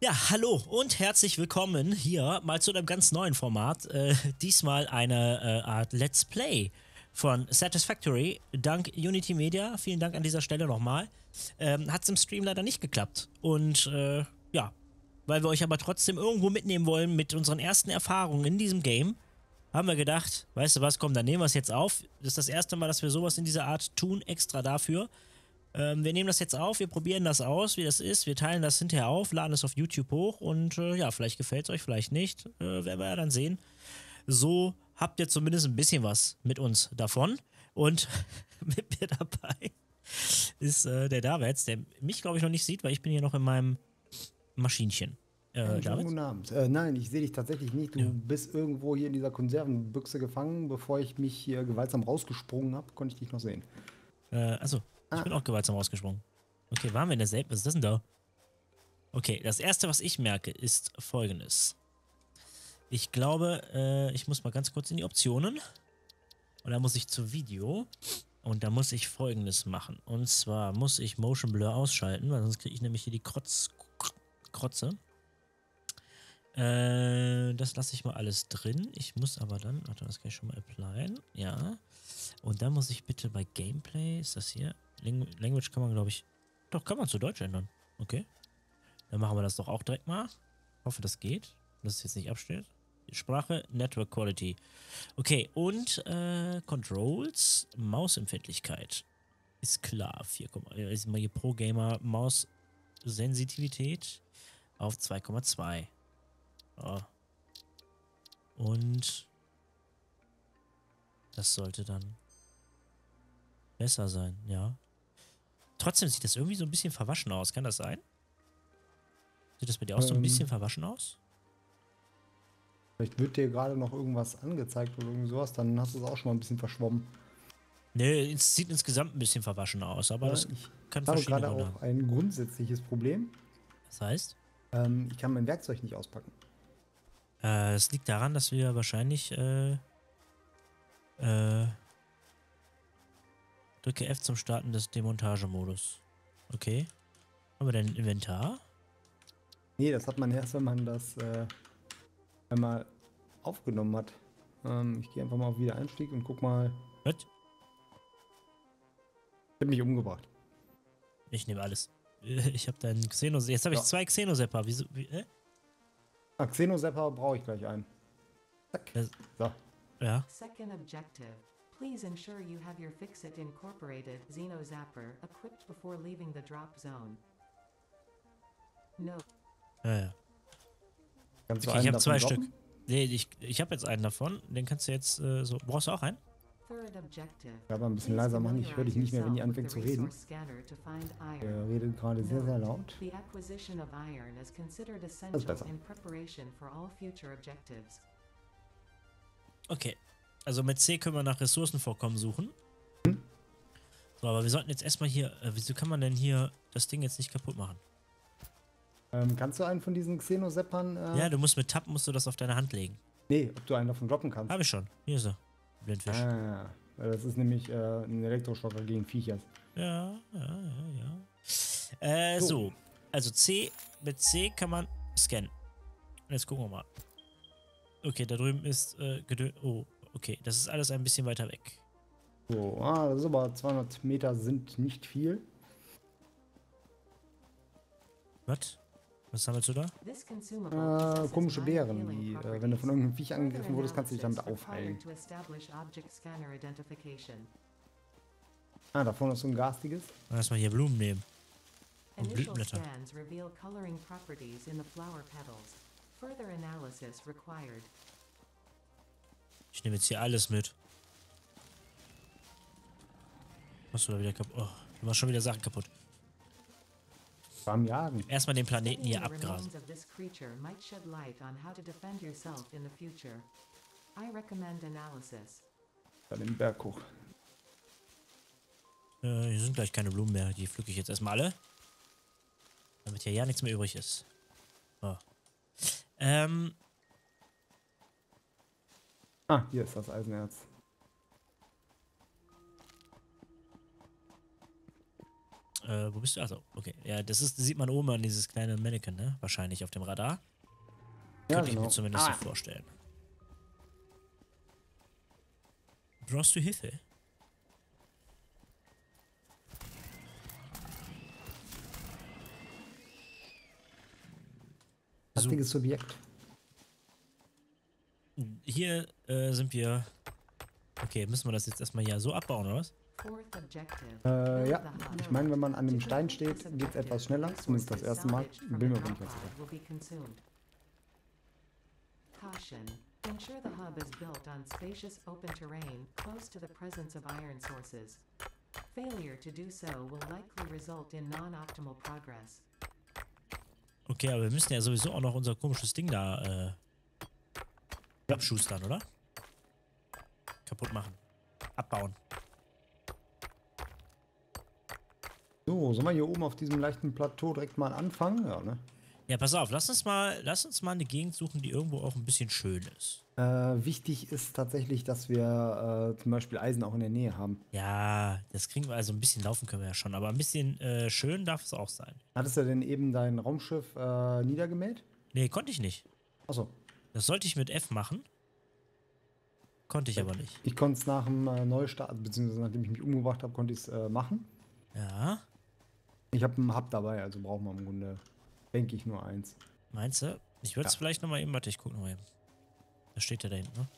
Ja, hallo und herzlich willkommen hier mal zu einem ganz neuen Format. Diesmal eine Art Let's Play von Satisfactory. Dank Unity Media, vielen Dank an dieser Stelle nochmal. Hat es im Stream leider nicht geklappt. Und ja, weil wir euch aber trotzdem irgendwo mitnehmen wollen mit unseren ersten Erfahrungen in diesem Game, haben wir gedacht, weißt du was, komm, dann nehmen wir es jetzt auf. Das ist das erste Mal, dass wir sowas in dieser Art tun, extra dafür. Wir nehmen das jetzt auf, wir probieren das aus, wie das ist. Wir teilen das hinterher auf, laden es auf YouTube hoch und ja, vielleicht gefällt es euch, vielleicht nicht. Werden wir ja dann sehen. So habt ihr zumindest ein bisschen was mit uns davon. Und mit mir dabei ist der Davids, der mich, glaube ich, noch nicht sieht, weil ich bin hier noch in meinem Maschinchen. Schönen Davids? guten Abend. Nein, ich sehe dich tatsächlich nicht. Du Ja. bist irgendwo hier in dieser Konservenbüchse gefangen. Bevor ich mich hier gewaltsam rausgesprungen habe, konnte ich dich noch sehen. Also, ich bin Ah, auch gewaltsam rausgesprungen. Okay, waren wir in derselben? Was ist das denn da? Okay, das erste, was ich merke, ist folgendes. Ich glaube, ich muss mal ganz kurz in die Optionen. Und da muss ich zu Video. Und da muss ich Folgendes machen. Und zwar muss ich Motion Blur ausschalten, weil sonst kriege ich nämlich hier die Krotze. Das lasse ich mal alles drin. Ich muss aber dann, warte, das kann ich schon mal applyen. Ja. Und dann muss ich bitte bei Gameplay, ist das hier? Language kann man, glaube ich, doch, kann man zu Deutsch ändern. Okay. Dann machen wir das doch auch direkt mal. Hoffe, das geht. Dass es jetzt nicht abstellt. Sprache, Network Quality. Okay, und Controls, Mausempfindlichkeit. Ist klar, 4, ist mal hier Pro Gamer Maus-Sensitivität auf 2,2. Oh. Und das sollte dann besser sein, ja. Trotzdem sieht das irgendwie so ein bisschen verwaschen aus. Kann das sein? Sieht das bei dir auch so ein bisschen verwaschen aus? vielleicht wird dir gerade noch irgendwas angezeigt oder irgend sowas. Dann hast du es auch schon mal ein bisschen verschwommen. Nee, es sieht insgesamt ein bisschen verwaschen aus, aber das Ich kann habe verschiedene gerade Gründe auch haben. ein grundsätzliches Problem. Das heißt, Ich kann mein Werkzeug nicht auspacken. es liegt daran, dass wir wahrscheinlich äh, drücke F zum Starten des Demontagemodus. Okay. Haben wir denn ein Inventar? Nee, das hat man erst, wenn man das einmal aufgenommen hat. Ich gehe einfach mal auf Wiedereinstieg und guck mal. Was? Ich habe mich umgebracht. Ich nehme alles. Ich habe da einen Xenos. Jetzt habe ich Ja. 2 Xenosepper. Wieso? Xenosepper brauche ich gleich ein. Zack. Das, So. ja. Second objective. Please ensure you have your Fixit Incorporated Xeno Zapper equipped before leaving the drop zone. No. Ja, ja. Kannst du Okay, ich einen habe 2 davon Stück. droppen? Nee, ich habe jetzt einen davon. Den kannst du jetzt so. Brauchst du auch einen? Third objective. Ja, aber ein bisschen leiser machen. Ich höre dich nicht mehr, wenn die anfängt zu reden. Er redet gerade sehr, sehr laut. The acquisition of iron is considered Das ist essential besser. in preparation for all future objectives. Okay. Also mit C können wir nach Ressourcenvorkommen suchen. So, aber wir sollten jetzt erstmal hier. Wieso kann man denn hier das Ding jetzt nicht kaputt machen? Kannst du einen von diesen Xenoseppern? Ja, du musst mit Tab musst du das auf deine Hand legen. Nee, ob du einen davon droppen kannst. Habe ich schon. Hier ist er. Blindfisch. Weil das ist nämlich ein Elektroschocker gegen Viecher. Ja. So. Also C. Mit C kann man scannen. Jetzt gucken wir mal. Okay, da drüben ist Oh, okay. Das ist alles ein bisschen weiter weg. So, das ist aber 200 Meter sind nicht viel. Was? Was sammelst du da? This consumable possesses Komische nine Beeren, healing die, properties. wenn du von irgendeinem Viech Further angegriffen wurdest, kannst du dich damit analysis aufheilen. required to establish object scanner identification. Da vorne ist so ein garstiges. Lass mal hier Blumen nehmen. Und Initial Blütenblätter. scans reveal coloring properties in the flower petals. Further analysis required. Ich nehme jetzt hier alles mit. Machst du da wieder kaputt? Oh, du machst schon wieder Sachen kaputt. Beim Jagen. Erstmal den Planeten Studying hier the abgrasen. remains of this creature might shed light on how to defend yourself in the future. I recommend analysis. Bei dem Berg hoch. Hier sind gleich keine Blumen mehr. Die pflücke ich jetzt erstmal alle. Damit hier ja nichts mehr übrig ist. So. Hier ist das Eisenerz. Wo bist du? Achso, okay. Ja, das sieht man oben an dieses kleine Mannequin, ne? Wahrscheinlich auf dem Radar. Ja, Könnte ich mir genau. zumindest so vorstellen. Brauchst du Hilfe? So, Fertiges Subjekt. hier sind wir. Okay, müssen wir das jetzt erstmal hier so abbauen, oder was? Fourth objective. Ja, Build the hub. ich meine, wenn man an To dem Stein complete steht, this geht es etwas objective, schneller. Zumindest das resources erste Mal. salvaged from Bin the mir aber nicht drop ganz sicher. pod will be consumed. Caution. Ensure the hub is built on spacious open terrain close to the presence of iron sources. Failure to do so will likely result in non-optimal progress. Okay, aber wir müssen ja sowieso auch noch unser komisches Ding da abschustern, oder? Kaputt machen. Abbauen. So, sollen wir hier oben auf diesem leichten Plateau direkt mal anfangen? Ja, ne? Ja, pass auf, lass uns mal eine Gegend suchen, die irgendwo auch ein bisschen schön ist. Wichtig ist tatsächlich, dass wir zum Beispiel Eisen auch in der Nähe haben. Ja, das kriegen wir, also ein bisschen laufen können wir ja schon, aber ein bisschen schön darf es auch sein. Hattest du denn eben dein Raumschiff niedergemäht? Nee, konnte ich nicht. Achso. Das sollte ich mit F machen. Konnte ich aber nicht. Ich konnte es nach dem Neustart, beziehungsweise nachdem ich mich umgebracht habe, konnte ich es machen. Ja, Ich habe einen Hub dabei, also brauchen wir im Grunde, denke ich, nur eins. meinst du? Ich würde es Ja. vielleicht nochmal eben, warte, ich gucke nochmal eben. Da steht ja da hinten, ne?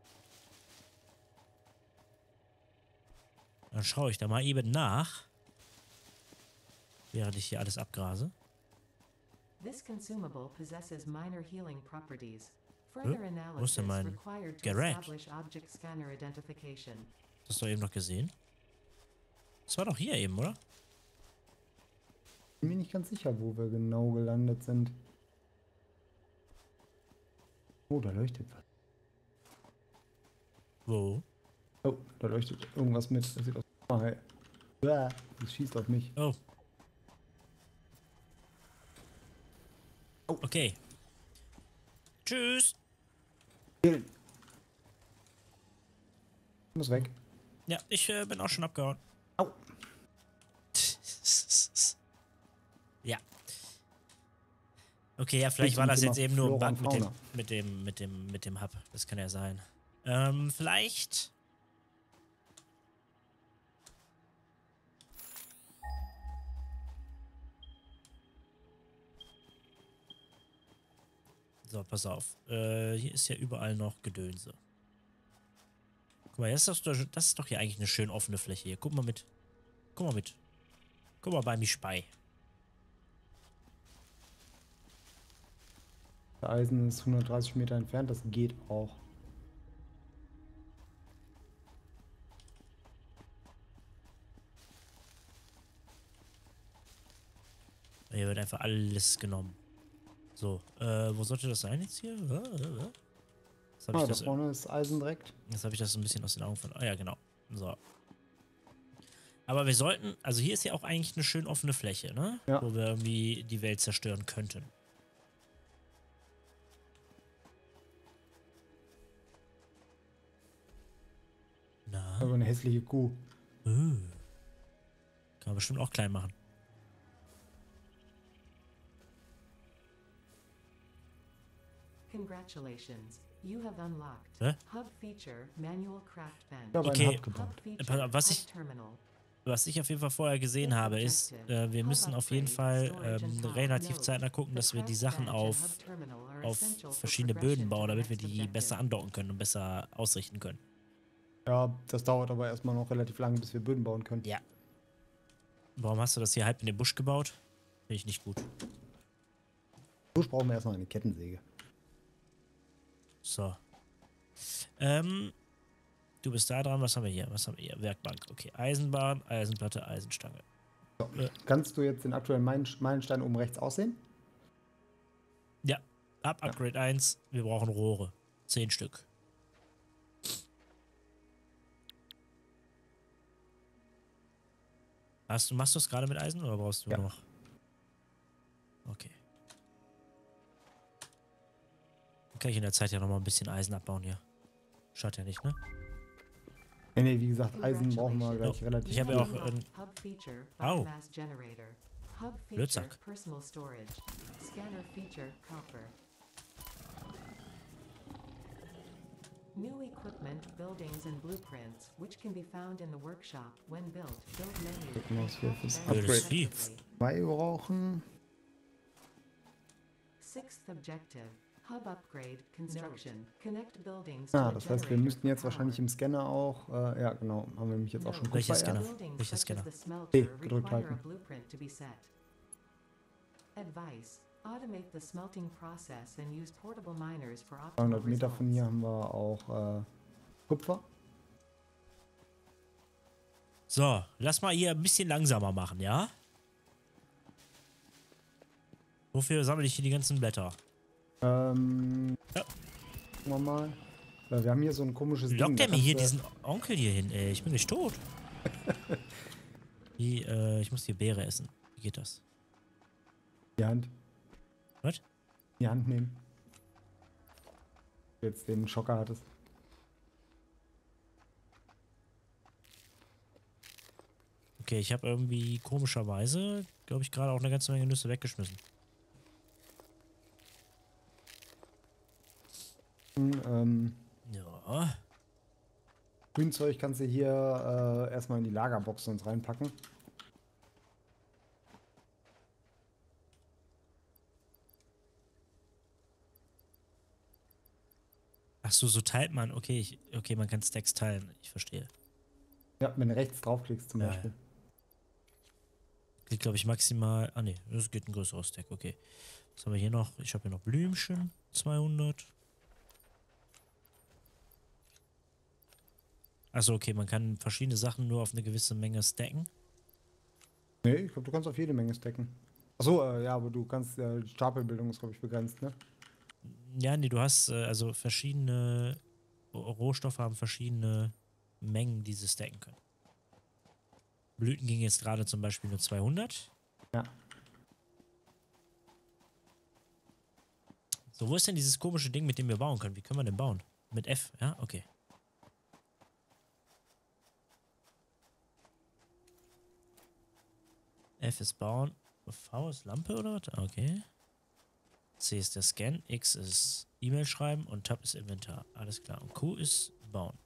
Dann schaue ich da mal eben nach. Während ich hier alles abgrase. This consumable possesses minor healing properties. Further Wo ist denn analysis mein required to Garage? establish object scanner identification. Hast du eben noch gesehen? Das war doch hier eben, oder? Bin mir nicht ganz sicher, wo wir genau gelandet sind. Oh, da leuchtet was. Wo? Oh, da leuchtet irgendwas mit. Das sieht aus. Oh, hey. Das schießt auf mich. Oh. Okay. Tschüss. Killen. Ich muss weg. Ja, ich bin auch schon abgehauen. Au. Ja. Okay, ja, vielleicht Zum war das Thema jetzt eben nur ein Flora Bug und mit dem Hub. Das kann ja sein. Vielleicht. So, pass auf. Hier ist ja überall noch Gedönse. Guck mal, das ist doch hier eigentlich eine schön offene Fläche hier. Guck mal mit. Guck mal mit. Guck mal bei mir Spei. Der Eisen ist 130 Meter entfernt, das geht auch. Hier wird einfach alles genommen. So, wo sollte das sein jetzt hier? Jetzt habe Ah, ich da das, vorne ist Eisen direkt. jetzt habe ich das so ein bisschen aus den Augen von. Ah ja, genau. So. Aber wir sollten, also hier ist ja auch eigentlich eine schön offene Fläche, ne? Ja. Wo wir irgendwie die Welt zerstören könnten. Na, Aber eine hässliche Kuh. kann man bestimmt auch klein machen. Congratulations. You have unlocked Hä? Hub Feature Manual Craft Bench. Ich habe Okay. einen Hub gebaut. Hub Feature pass auf, was ich- Hub Terminal. Was ich auf jeden Fall vorher gesehen habe, ist, wir müssen auf jeden Fall relativ zeitnah gucken, dass wir die Sachen auf verschiedene Böden bauen, damit wir die besser andocken können und besser ausrichten können. Ja, das dauert aber erstmal noch relativ lange, bis wir Böden bauen können. Ja. Warum hast du das hier halb in den Busch gebaut? Finde ich nicht gut. Busch brauchen wir erstmal eine Kettensäge. So. Du bist da dran. Was haben wir hier? Was haben wir hier? Werkbank. Okay. Eisenbahn, Eisenplatte, Eisenstange. So. Kannst du jetzt den aktuellen Meilenstein oben rechts aussehen? Ja. Upgrade 1. Wir brauchen Rohre. 10 Stück. Machst du es gerade mit Eisen oder brauchst du Ja. noch? Okay. Dann kann ich in der Zeit ja noch mal ein bisschen Eisen abbauen hier. Schadet ja nicht, ne? Nee, wie gesagt, Eisen brauchen wir gleich Oh, relativ ich habe viel. ja auch Hub feature Au. biomass generator. Hub feature Blödsack. personal storage. Scanner feature copper. New equipment, buildings and blueprints, which can be found in the workshop when built. Build menu. Gucken wir, was wir fürs Very Blödes Upgrade Vieh. effectively. 2 brauchen. Sixth objective. Hub upgrade construction. Connect buildings Ah, to a das heißt, wir generator müssten for jetzt wahrscheinlich power. im Scanner auch, ja genau, haben wir nämlich jetzt auch schon Note, Welcher Kupfer Scanner? erst. buildings Welcher such Scanner? as the smelter T, gedrückt require a halten. blueprint to be set. Advice. Automate the smelting process and use portable miners for optimal 200 Meter von hier results. haben wir auch Kupfer. So, lass mal hier ein bisschen langsamer machen, ja? Wofür sammle ich hier die ganzen Blätter? Ja. Ja. Gucken wir mal. Wir haben hier so ein komisches Ding. Lockt da der mir hier kannst diesen Onkel hier hin, ey? Ich bin nicht tot. Ich muss die Beere essen. Wie geht das? die Hand, Was? die Hand nehmen. Jetzt den Schocker hattest. Okay, ich habe irgendwie komischerweise, glaube ich, gerade auch eine ganze Menge Nüsse weggeschmissen. Ja. Grünzeug kannst du hier erstmal in die Lagerbox sonst reinpacken. Ach so teilt man. Okay, okay, man kann Stacks teilen. Ich verstehe. Ja, wenn du rechts draufklickst zum Ja, Beispiel. Kriegt, glaube ich, maximal. Ah, ne, das geht ein größeres Stack. Okay. Was haben wir hier noch? Ich habe hier noch Blümchen. 200. Achso, okay, man kann verschiedene Sachen nur auf eine gewisse Menge stacken. Nee, ich glaube, du kannst auf jede Menge stacken. Achso, ja, aber du kannst, die Stapelbildung ist, glaube ich, begrenzt, ne? Ja, nee, du hast also verschiedene Rohstoffe haben verschiedene Mengen, die sie stacken können. Blüten ging jetzt gerade zum Beispiel nur 200. Ja. So, wo ist denn dieses komische Ding, mit dem wir bauen können? Wie können wir denn bauen? Mit F, ja? Okay. F ist bauen. V ist Lampe oder was? Okay. C ist der Scan. X ist E-Mail schreiben und Tab ist Inventar. Alles klar. Und Q ist bauen.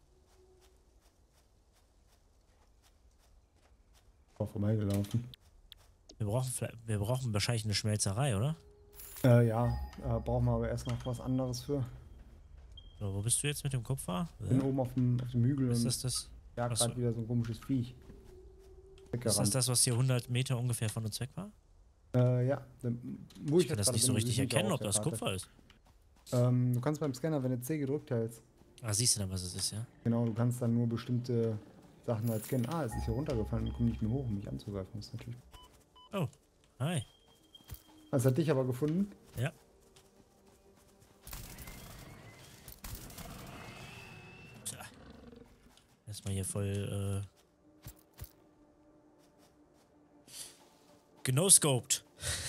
Vorbeigelaufen. Wir brauchen wahrscheinlich eine Schmelzerei, oder? Ja, brauchen wir aber erst noch was anderes für. So, wo bist du jetzt mit dem Kupfer? Bin oben auf dem Hügel Ist und das? ja, Achso. gerade wieder so ein komisches Viech. Ist das das, was hier 100 Meter ungefähr von uns weg war? Ja, wo Ich kann das nicht so richtig erkennen, ob das Kupfer ist. Du kannst beim Scanner, wenn du C gedrückt hältst, Ah, siehst du dann, was es ist, ja? genau, du kannst dann nur bestimmte Sachen halt scannen. Ah, es ist hier runtergefallen und kommt nicht mehr hoch, um mich anzugreifen. Das ist natürlich. Oh, hi. Das hat dich aber gefunden. Ja. Tja. Erstmal hier voll, genoscoped.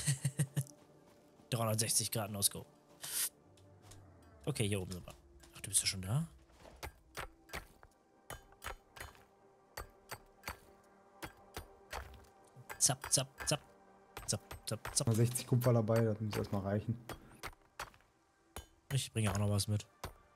360 Grad No-Scope. Okay, hier oben sind wir. Ach, du bist ja schon da? Zap, zap, zap. Zap, zap, zap. 60 Kupfer dabei, das muss erstmal reichen. Ich bringe auch noch was mit.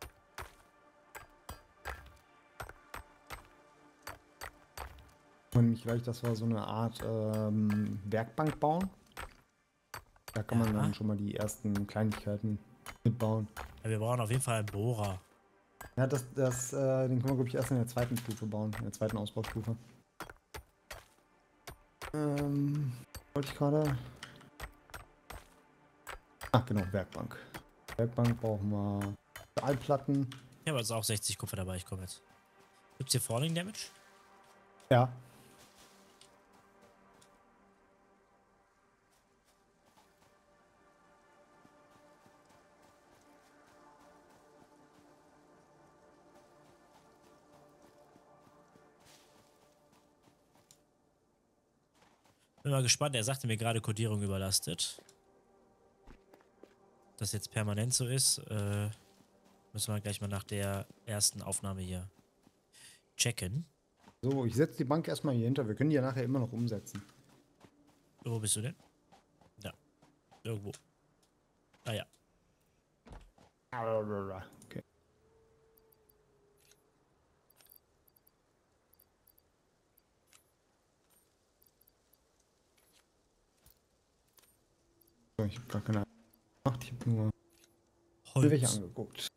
Und nämlich gleich, dass wir so eine Art Werkbank bauen. Da kann man Ja. dann schon mal die ersten Kleinigkeiten mitbauen. Ja, wir brauchen auf jeden Fall einen Bohrer. Ja, den können wir, glaube ich, erst in der zweiten Stufe bauen, in der zweiten Ausbaustufe. Wollte ich gerade. Ach genau, Werkbank. Werkbank brauchen wir Stahlplatten. Ich habe also auch 60 Kupfer dabei, ich komme jetzt. Gibt's hier Falling Damage? Ja. Bin mal gespannt, er sagte mir gerade Codierung überlastet. Ob das jetzt permanent so ist, müssen wir gleich mal nach der ersten Aufnahme hier checken. So, ich setze die Bank erstmal hier hinter. Wir können die ja nachher immer noch umsetzen. Wo bist du denn? Da. Irgendwo. Ah ja. Okay. So, ich habe gar keine Ahnung gemacht. Ich habe nur welche Holz. angeguckt.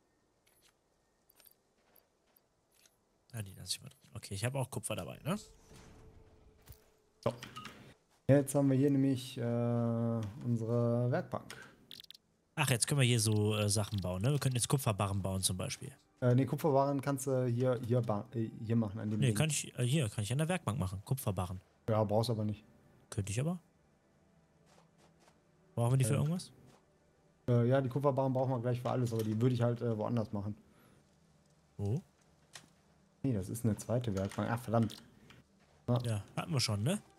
Ah, die lasse ich mal drin. Okay, ich habe auch Kupfer dabei, ne? So. Jetzt haben wir hier nämlich unsere Werkbank. Ach, jetzt können wir hier so Sachen bauen, ne? Wir könnten jetzt Kupferbarren bauen zum Beispiel. Ne, Kupferwaren kannst du hier machen an dem Nee, Ding. kann ich, hier, kann ich an der Werkbank machen. Kupferbarren. Ja, brauchst aber nicht. Könnte ich aber. Brauchen wir die für irgendwas? Ja, die Kupferbarren brauchen wir gleich für alles, aber die würde ich halt woanders machen. Wo? Nee, das ist eine zweite Werkbank. Ach, verdammt. Ja, hatten wir schon, ne?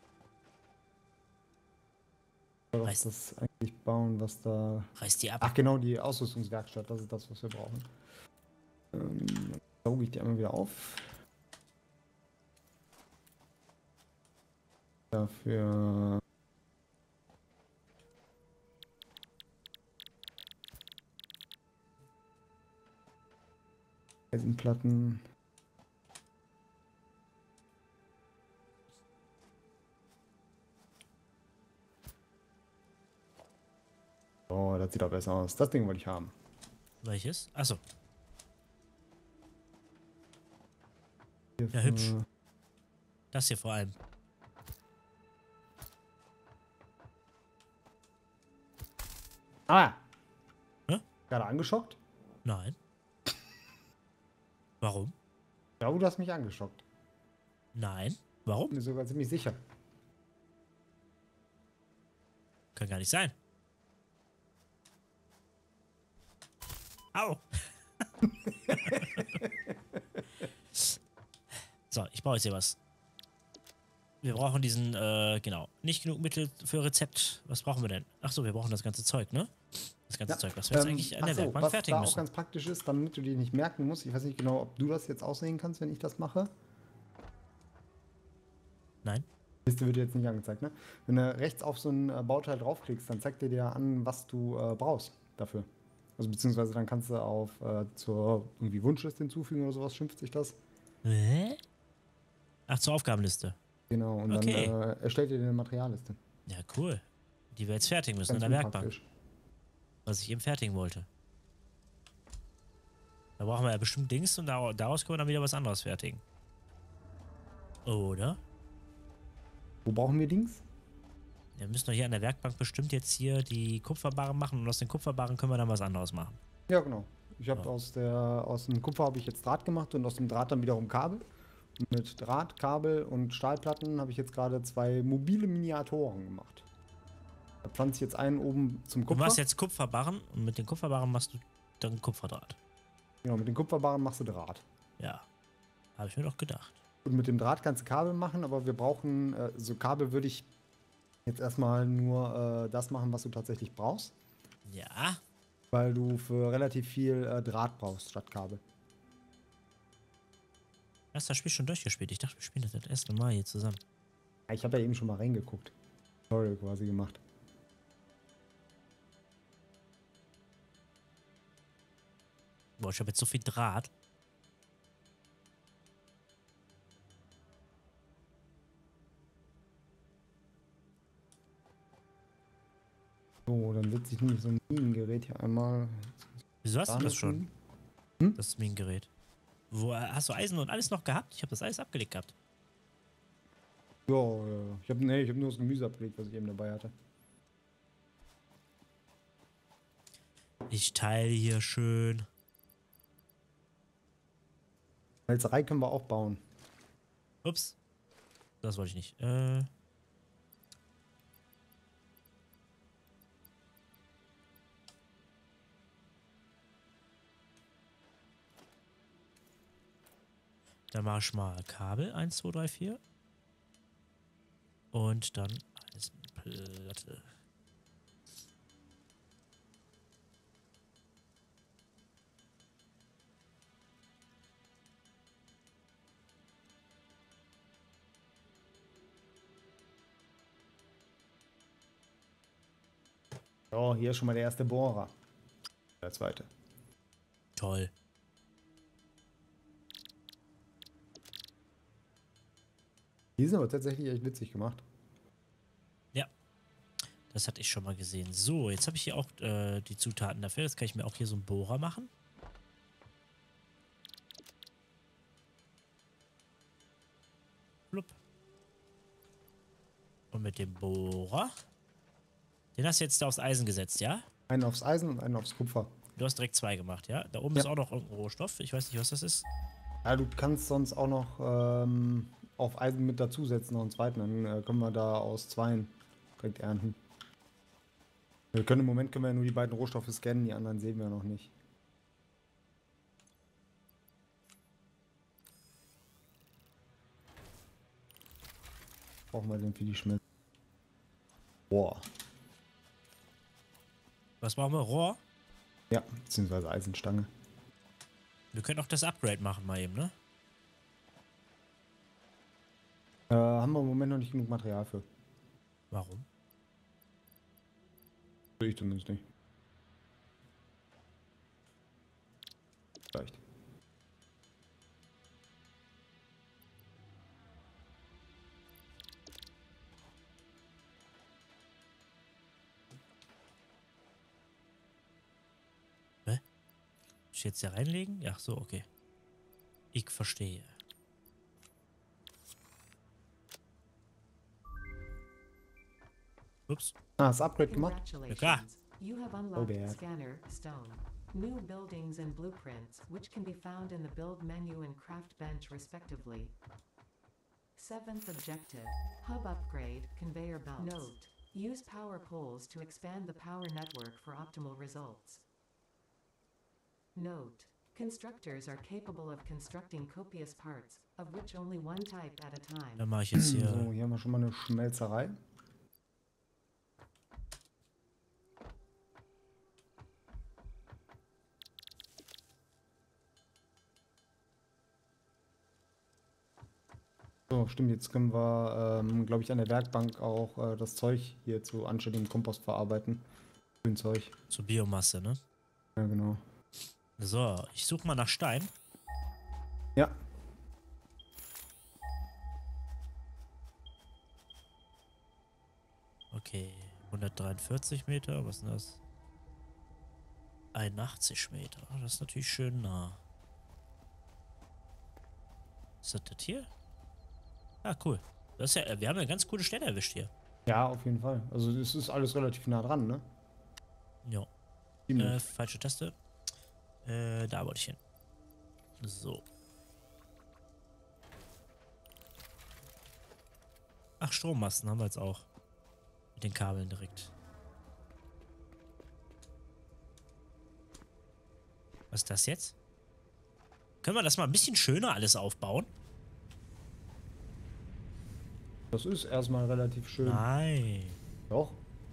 Ich soll doch Reißt- das eigentlich bauen, was da... Reiß die ab. Ach genau, die Ausrüstungswerkstatt, das ist das, was wir brauchen. Dann sauge ich die einmal wieder auf. Dafür... Eisenplatten. Oh, das sieht doch besser aus. Das Ding wollte ich haben. Welches? Achso. Hier Ja, hübsch. für- Das hier vor allem. Ah! Hä? Gerade angeschockt? Nein. Warum? Ja, du hast mich angeschockt. Nein. Warum? Bin mir sogar ziemlich sicher. Kann gar nicht sein. Au! So, ich baue jetzt hier was. Wir brauchen diesen, genau. Nicht genug Mittel für Rezept. Was brauchen wir denn? Achso, wir brauchen das ganze Zeug, ne? Das ganze Zeug, was wir jetzt eigentlich an der achso, Werkbank was fertigen da auch müssen. ganz praktisch ist, damit du die nicht merken musst. Ich weiß nicht genau, ob du das jetzt aussehen kannst, wenn ich das mache. Nein? Liste wird dir jetzt nicht angezeigt, ne? Wenn du rechts auf so ein Bauteil draufklickst, dann zeigt dir ja an, was du brauchst dafür. Also beziehungsweise dann kannst du auf zur irgendwie Wunschliste hinzufügen oder sowas, schimpft sich das. Hä? Ach, zur Aufgabenliste. Genau, und Okay. dann erstellt ihr dir eine Materialliste. Ja, cool. Die wir jetzt fertigen müssen Ganz in der Werkbank. unpraktisch. Was ich eben fertigen wollte. Da brauchen wir ja bestimmt Dings und daraus können wir dann wieder was anderes fertigen. Oder? Wo brauchen wir Dings? Wir müssen doch hier an der Werkbank bestimmt jetzt hier die Kupferbarren machen und aus den Kupferbarren können wir dann was anderes machen. Ja, genau. Ich habe Ja. aus dem Kupfer habe ich jetzt Draht gemacht und aus dem Draht dann wiederum Kabel. Und mit Draht, Kabel und Stahlplatten habe ich jetzt gerade 2 mobile Miniaturen gemacht. Da pflanze ich jetzt einen oben zum Du Kupfer. machst jetzt Kupferbarren und mit den Kupferbarren machst du dann Kupferdraht. Genau, mit den Kupferbarren machst du Draht. Ja. Habe ich mir doch gedacht. Und mit dem Draht kannst du Kabel machen, aber wir brauchen, so Kabel würde ich jetzt erstmal nur das machen, was du tatsächlich brauchst. Ja. Weil du für relativ viel Draht brauchst statt Kabel. Hast du das Spiel schon durchgespielt? Ich dachte, wir spielen das erste Mal hier zusammen. Ja, ich habe ja eben schon mal reingeguckt. Tutorial quasi gemacht. Boah, ich habe jetzt so viel Draht. So, dann setze ich nämlich so ein Minengerät hier einmal. Wieso hast du das schon? Hm? Das Minengerät. Wo, hast du Eisen und alles noch gehabt? Ich habe das alles abgelegt gehabt. Ja, ja. Ich hab nur das Gemüse abgelegt, was ich eben dabei hatte. Ich teile hier schön. Melzerei können wir auch bauen. Ups. Das wollte ich nicht. Dann mache ich mal Kabel 1, 2, 3, 4. Und dann Eisenplatte. Oh, hier ist schon mal der erste Bohrer. Der zweite. Toll. Die sind aber tatsächlich echt witzig gemacht. Ja, das hatte ich schon mal gesehen. So, jetzt habe ich hier auch die Zutaten dafür. Jetzt kann ich mir auch hier so einen Bohrer machen. Blub. Und mit dem Bohrer. Den hast du jetzt da aufs Eisen gesetzt, ja? Einen aufs Eisen und einen aufs Kupfer. Du hast direkt 2 gemacht, ja? Da oben Ja. ist auch noch irgendein Rohstoff. Ich weiß nicht, was das ist. Ja, du kannst sonst auch noch auf Eisen mit dazusetzen, noch einen zweiten. Dann können wir da aus zweien direkt ernten. Wir können im Moment ja nur die beiden Rohstoffe scannen, die anderen sehen wir noch nicht. Brauchen wir denn für die Schmelze? Boah. Was machen wir? Rohr? Ja, beziehungsweise Eisenstange. Wir können auch das Upgrade machen mal eben, ne? Haben wir im Moment noch nicht genug Material für. Warum? Ich zumindest nicht. Vielleicht. Ich jetzt hier reinlegen? Ja, so, okay. Ich verstehe. Ups. Ah, das Upgrade gemacht? Congratulations. You have unlocked bad. Scanner Stone. New buildings and blueprints, which can be found in the build menu and craft bench respectively. 7th objective. Hub upgrade, conveyor belts. Note. Use power poles to expand the power network for optimal results. Note. Constructors are capable of constructing copious parts, of which only one type at a time. Dann mache ich jetzt hier. So, hier haben wir schon mal eine Schmelzerei. So, stimmt, jetzt können wir, glaube ich, an der Werkbank auch das Zeug hier zu anständigem Kompost verarbeiten. Grünzeug. Zur Biomasse, ne? Ja, genau. So, ich suche mal nach Stein. Ja, Okay, 143 Meter, was ist denn das? 81 Meter, das ist natürlich schön nah. Ist das hier? Ah, cool. Das ist ja, wir haben eine ganz coole Stelle erwischt hier. ja, auf jeden Fall. Also es ist alles relativ nah dran, ne? Ja. Ziemlich. Falsche Taste. Da wollte ich hin. So. Ach, Strommasten haben wir jetzt auch. Mit den Kabeln direkt. Was ist das jetzt? Können wir das mal ein bisschen schöner alles aufbauen? Das ist erstmal relativ schön. Nein. Doch.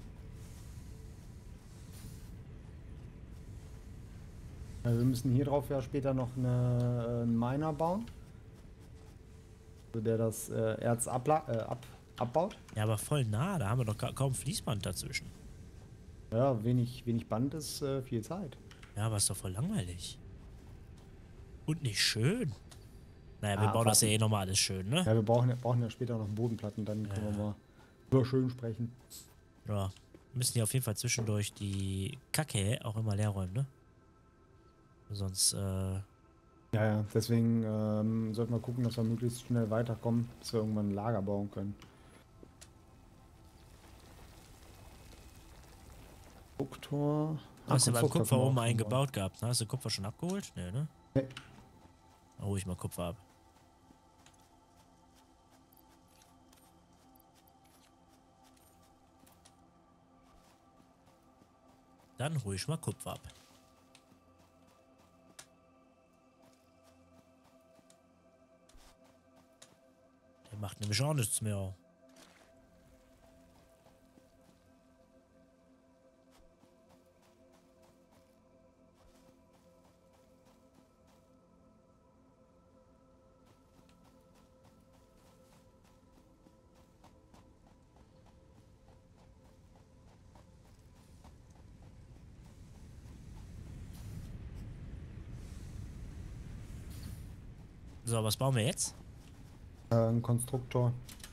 Wir müssen hier drauf ja später noch einen Miner bauen. Also der das Erz abbaut. Ja, aber voll nah. Da haben wir doch kaum Fließband dazwischen. Ja, wenig Band ist viel Zeit. Ja, aber ist doch voll langweilig. Und nicht schön. Naja, wir Ah, bauen das ja warten. eh nochmal alles schön, ne? Ja, wir brauchen ja später noch Bodenplatten, dann können wir mal über schön sprechen. Ja. Wir müssen hier auf jeden Fall zwischendurch die Kacke auch immer leer räumen, ne? Sonst, Ja, deswegen sollten wir gucken, dass wir möglichst schnell weiterkommen, bis wir irgendwann ein Lager bauen können. Drucktor. hast du beim Konstruktor Kupfer können wir oben auch schon eingebaut gehabt, ne? Hast du Kupfer schon abgeholt? Nee, ne? Nee. Dann hol ich mal Kupfer ab. Dann hol ich mal Kupfer ab. Der macht nämlich auch nichts mehr. So, was bauen wir jetzt? Ein Konstruktor.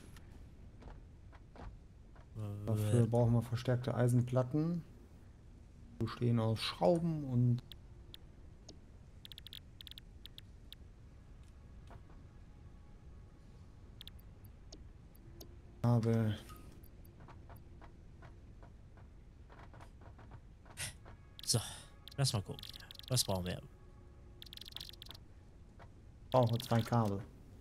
Dafür brauchen wir verstärkte Eisenplatten. Bestehen aus Schrauben und Kabel. So, lass mal gucken. Was brauchen wir? Brauchen wir 2 Kabel.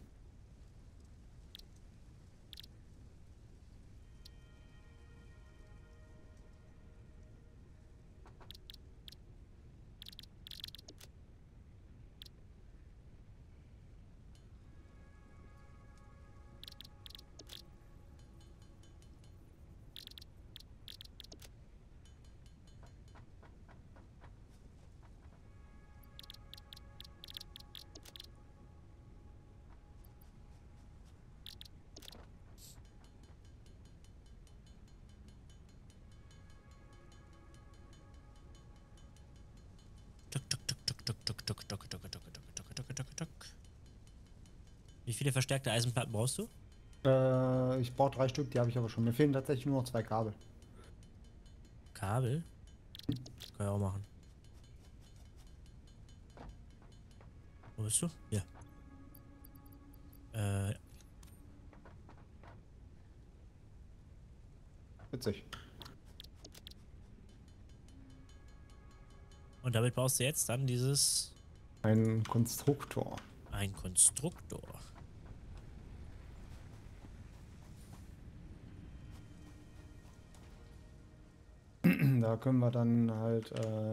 Tuk, tuk, tuk, tuk, tuk, tuk, tuk, tuk, tuk, tuk, tuk, tuk, tuk, tuk, tuk. Wie viele verstärkte Eisenplatten brauchst du? Ich brauche 3 Stück, die habe ich aber schon. Mir fehlen tatsächlich nur noch 2 Kabel. Kabel? Kann ich auch machen. Wo bist du? Ja. Witzig. Und damit baust du jetzt dann dieses... Ein Konstruktor. Ein Konstruktor. Da können wir dann halt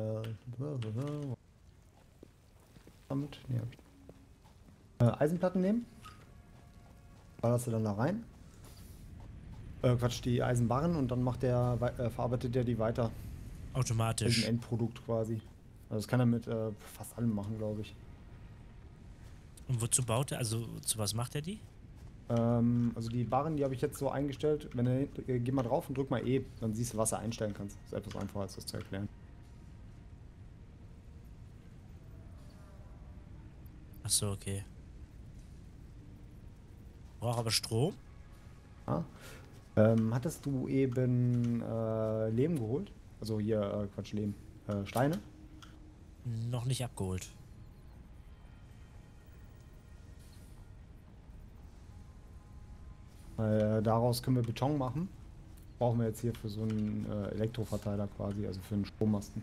damit, nee, hab ich- Eisenplatten nehmen. Ballerst du dann da rein. Quatsch, die Eisenbarren und dann macht der, verarbeitet der die weiter. Das ist Automatisch. ein Endprodukt quasi. Also das kann er mit fast allem machen, glaube ich. Und wozu baut er? Also zu was macht er die? Also die Barren, die habe ich jetzt so eingestellt. Wenn du, geh mal drauf und drück mal E, dann siehst du, was du einstellen kannst. Das ist etwas einfacher, als das zu erklären. Ach so, okay. Braucht aber Strom. Ja. Hattest du eben Lehm geholt? Also hier, Quatsch, Lehm. Steine? Noch nicht abgeholt. Daraus können wir Beton machen. Brauchen wir jetzt hier für so einen Elektroverteiler quasi, also für einen Strommasten.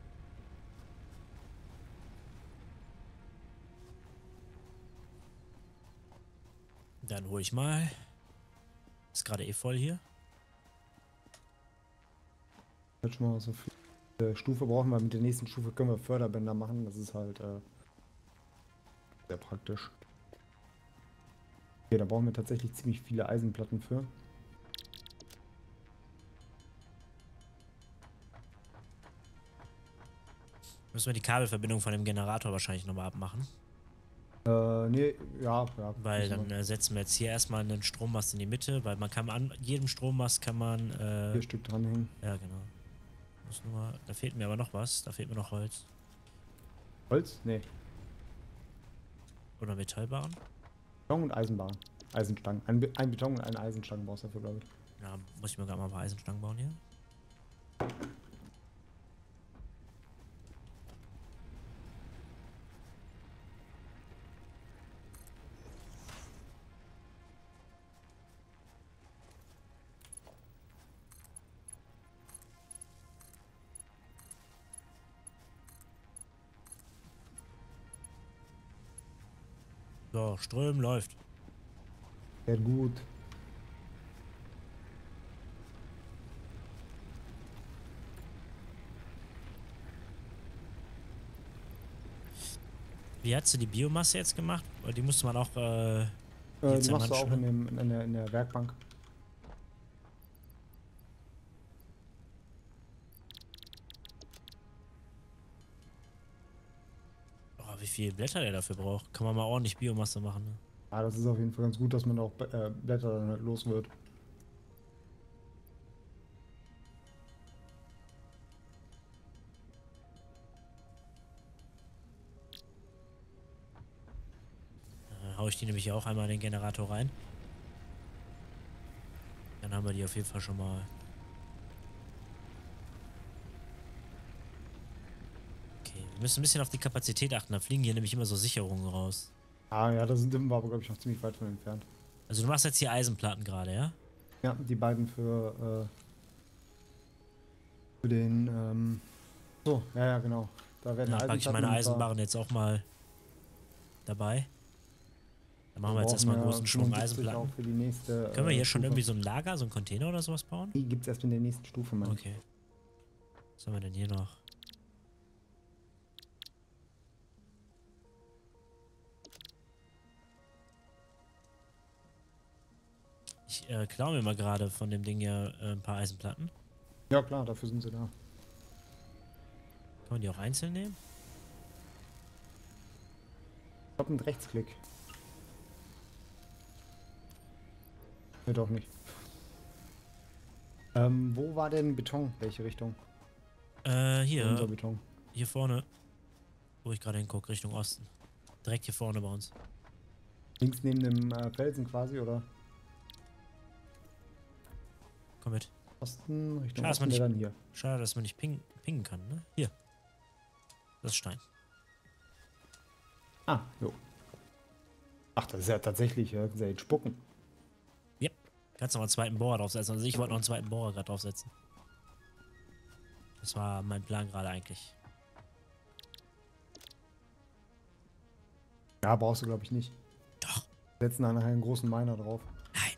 Dann hole ich mal. Ist gerade eh voll hier. Jetzt schon mal so viel Stufe brauchen wir. Mit der nächsten Stufe können wir Förderbänder machen. Das ist halt sehr praktisch. Okay, da brauchen wir tatsächlich ziemlich viele Eisenplatten für. Müssen wir die Kabelverbindung von dem Generator wahrscheinlich nochmal abmachen. Nee, ja. Weil müssen dann setzen wir jetzt hier erstmal einen Strommast in die Mitte, weil man kann an jedem Strommast kann man... wir 4 Stück dranhängen. ja, genau. Muss nur, da fehlt mir aber noch was. Da fehlt mir noch Holz. Holz? Nee. Oder Metallbarren. Beton und Eisenbahn. Eisenstangen. Ein Beton und eine Eisenstange brauchst du dafür, glaube ich. Ja, muss ich mir gerade mal ein paar Eisenstangen bauen hier. So, Ström läuft. Sehr gut. Wie hast du die Biomasse jetzt gemacht? Weil die musste man auch Die jetzt machst du auch zermanschen, in der Werkbank. Oh, wie viele Blätter der dafür braucht. Kann man mal ordentlich Biomasse machen. Ne? Ja, das ist auf jeden Fall ganz gut, dass man auch Blätter dann halt los wird. hau ich die nämlich hier auch einmal in den Generator rein. Dann haben wir die auf jeden Fall schon mal. Okay, wir müssen ein bisschen auf die Kapazität achten. Da fliegen hier nämlich immer so Sicherungen raus. Ah ja, da sind wir aber, glaube ich, noch ziemlich weit von entfernt. Also du machst jetzt hier Eisenplatten gerade, ja? Ja, die beiden für den, so, ja, genau. Da werden Ja, packe ich meine Eisenplatten Eisenbarren jetzt auch mal dabei. Dann machen wir jetzt brauchen erstmal einen wir großen Schwung 75 auch Eisenplatten. für die nächste, Können wir hier schon Stufe. irgendwie so ein Lager, so ein Container oder sowas bauen? Die gibt es erst in der nächsten Stufe, Mann. Okay. Was haben wir denn hier noch? Ich klaue mir mal gerade von dem Ding hier ein paar Eisenplatten. Ja klar, dafür sind sie da. Kann man die auch einzeln nehmen? Ich glaube mit Rechtsklick. Nee, doch nicht. Wo war denn Beton? Welche Richtung? Unser Hier. Beton. Hier vorne. Wo ich gerade hingucke, Richtung Osten. Direkt hier vorne bei uns. Links neben dem Felsen quasi, oder? Komm mit. Osten, Richtung Schade, dass man Osten, dann hier. Schade, dass man nicht pingen kann, ne? Hier. Das ist Stein. Ah, jo. Ach, das ist ja tatsächlich, ja, können sie jetzt spucken. Yep. Kannst noch mal einen zweiten Bohrer draufsetzen. Also ich wollte noch einen zweiten Bohrer gerade draufsetzen. Das war mein Plan gerade eigentlich. Ja, brauchst du glaube ich nicht. Doch. Setzen dann nachher einen großen Miner drauf. Nein.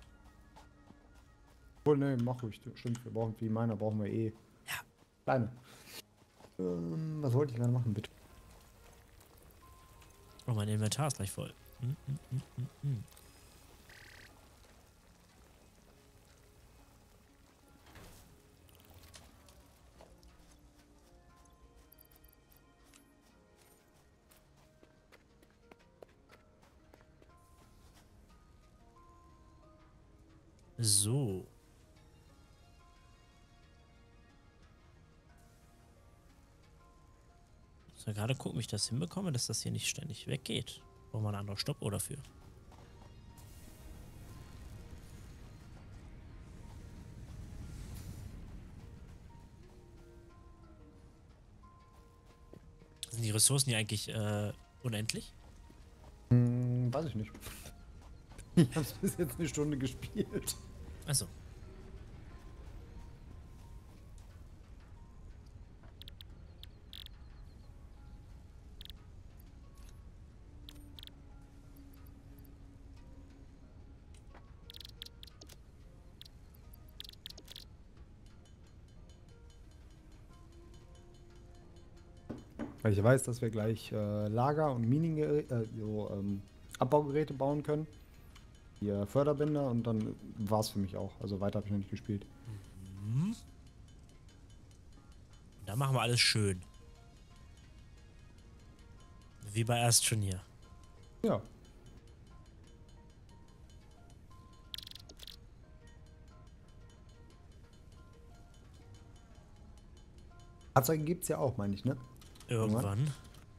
Oh ne, mach ruhig. Stimmt, wir brauchen wie Miner brauchen wir eh. Ja. Kleine. Was wollte ich gerade machen, bitte? Oh, mein Inventar ist gleich voll. So. Ich muss gerade gucken, wie ich das hinbekomme, dass das hier nicht ständig weggeht. Brauchen wir eine andere Stoppuhr dafür. Sind die Ressourcen hier eigentlich unendlich? Weiß ich nicht. Ich hab's bis jetzt eine Stunde gespielt. Achso. Weil ich weiß, dass wir gleich Lager und Abbaugeräte bauen können. Hier Förderbänder und dann war es für mich auch. Also weiter habe ich noch nicht gespielt. Da machen wir alles schön. Wie bei Astroneer. Ja. Fahrzeuge gibt es ja auch, meine ich, ne? Irgendwann.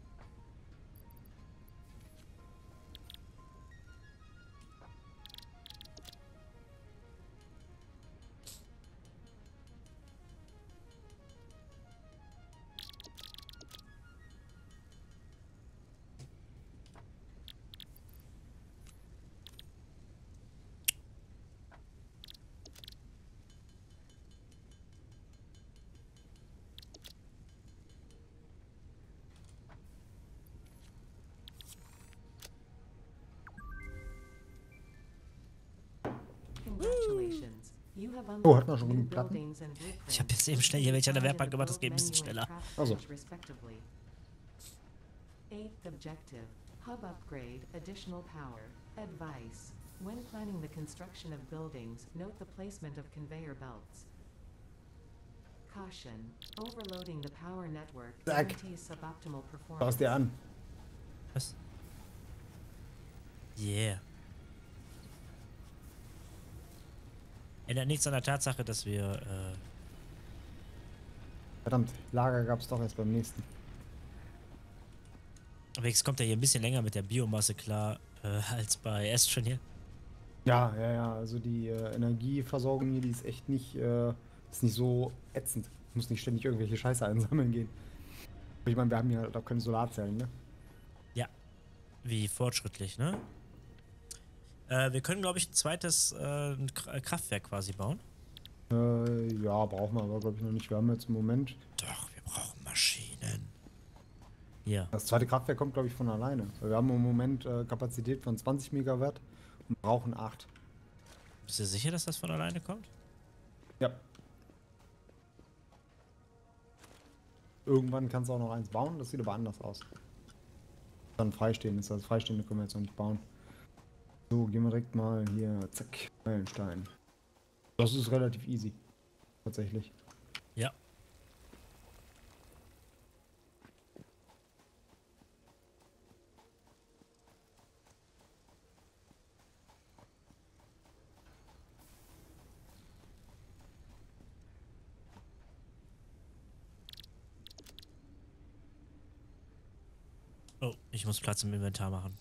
Congratulations. You have Oh, hat man unlocked schon new genug Platten? buildings and blueprints. Ich habe jetzt eben schnell hier welche an der found in Werkbank the gemacht, das build geht ein bisschen menu and schneller. craft Also. bench respectively. 8th objective, hub upgrade, additional power. Advice. When planning the construction of buildings, note the placement of conveyor belts. Caution. Overloading the power network Zack. guarantees suboptimal Schau es performance. dir an. Was? Yeah. Ändert nichts an der Tatsache, dass wir Verdammt, Lager gab es doch erst beim nächsten. Aber jetzt kommt er hier ein bisschen länger mit der Biomasse klar. als bei Astron hier. Ja, ja, ja. Also die Energieversorgung hier, die ist echt nicht, ist nicht so ätzend. Muss nicht ständig irgendwelche Scheiße einsammeln gehen. Ich meine, wir haben hier halt auch keine Solarzellen, ne? Ja. Wie fortschrittlich, ne? Wir können, glaube ich, ein zweites Kraftwerk quasi bauen. Ja, brauchen wir aber, glaube ich, noch nicht. Wir haben jetzt im Moment. Doch, wir brauchen Maschinen. Hier. Das zweite Kraftwerk kommt, glaube ich, von alleine. Wir haben im Moment Kapazität von 20 Megawatt und brauchen 8. Bist du sicher, dass das von alleine kommt? Ja. Irgendwann kannst du auch noch eins bauen, das sieht aber anders aus. Dann freistehend ist das. Freistehende können wir jetzt noch nicht bauen. So, gehen wir direkt mal hier, zack, Meilenstein. Das ist relativ easy. Tatsächlich. Ja. Oh, ich muss Platz im Inventar machen.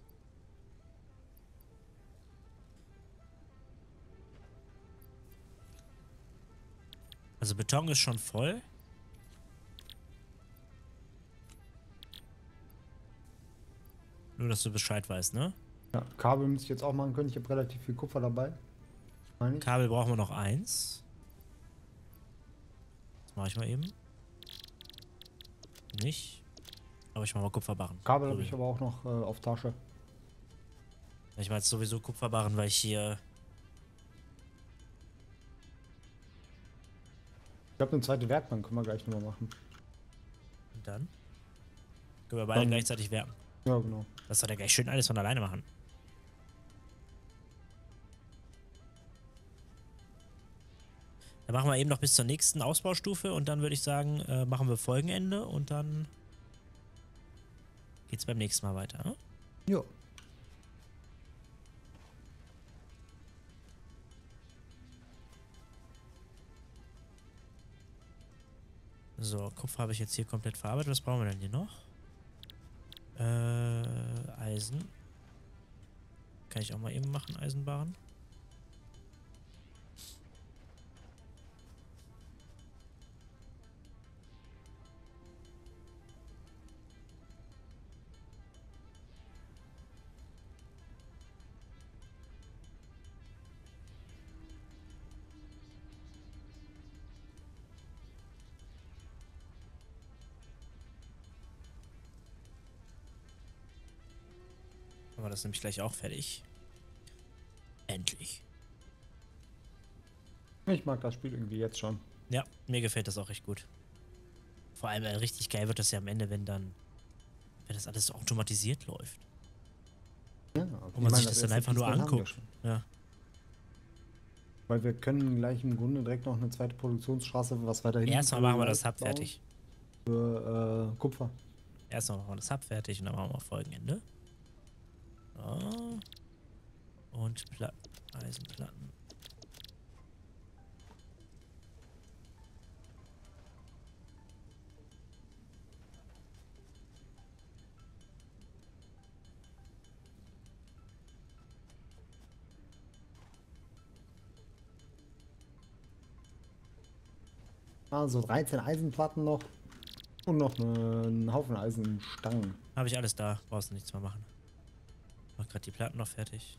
Also Beton ist schon voll. Nur, dass du Bescheid weißt, ne? Ja, Kabel müsste ich jetzt auch machen können. Ich habe relativ viel Kupfer dabei. Meine ich. Kabel brauchen wir noch eins. Das mache ich mal eben. Nicht. Aber ich mache mal Kupferbarren. Kabel So habe ich aber auch noch auf Tasche. Ich mache jetzt sowieso Kupferbarren, weil ich hier... Ich glaube, eine zweite Werkbank können wir gleich nochmal machen. Und dann? Können wir beide Dann- gleichzeitig werken. Ja, genau. Das soll ja gleich schön alles von alleine machen. Dann machen wir eben noch bis zur nächsten Ausbaustufe und dann würde ich sagen, machen wir Folgenende und dann geht's beim nächsten Mal weiter. Ne? Ja. So, Kupfer habe ich jetzt hier komplett verarbeitet. Was brauchen wir denn hier noch? Eisen. Kann ich auch mal eben machen, Eisenbarren. Aber das ist nämlich gleich auch fertig. Endlich. Ich mag das Spiel irgendwie jetzt schon. Ja, mir gefällt das auch recht gut. Vor allem richtig geil wird das ja am Ende, wenn das alles so automatisiert läuft. Ja, Und man sich das dann einfach nur anguckt. Ja. Weil wir können gleich im Grunde direkt noch eine zweite Produktionsstraße, was weiter hinten Erstmal machen wir das Hub bauen fertig. Für Kupfer. Erstmal machen wir das Hub fertig und dann machen wir Folgenende. So. Und Eisenplatten. Also 13 Eisenplatten noch. Und noch einen Haufen Eisenstangen. Habe ich alles da, brauchst du nichts mehr machen. Mach gerade die Platten noch fertig.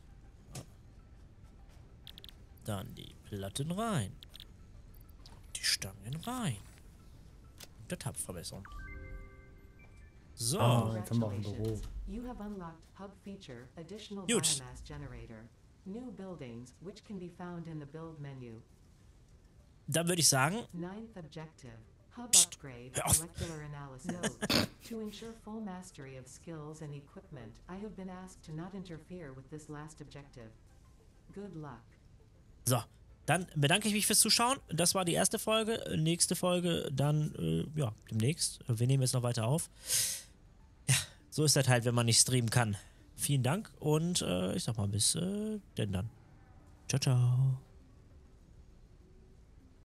Dann die Platten rein. Die Stangen rein. Und der Tab verbessern. So. Jetzt haben wir auch ein Büro. Congratulations. You have unlocked Hub Feature Additional Gut. Biomass Generator. New buildings, which can be found in the Build menu. Dann würde ich sagen, Ninth objective. Hub Psst, upgrade hör auf. molecular analysis. Note, to ensure full mastery of skills and equipment, I have been asked to not interfere with this last objective. Good luck. so. Dann bedanke ich mich fürs Zuschauen. Das war die erste Folge. Nächste Folge dann, ja, demnächst. Wir nehmen jetzt noch weiter auf. Ja, so ist das halt, wenn man nicht streamen kann. Vielen Dank und ich sag mal bis denn dann. Ciao, ciao.